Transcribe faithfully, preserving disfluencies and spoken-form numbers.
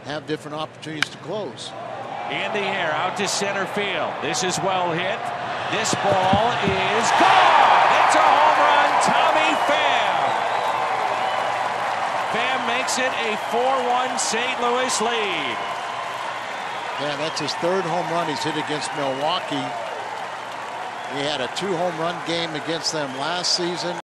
have different opportunities to close. In the air, out to center field. This is well hit. This ball is gone. It's a home run, Tommy Pham. Pham makes it a four one Saint Louis lead. Yeah, that's his third home run he's hit against Milwaukee. He had a two home run game against them last season.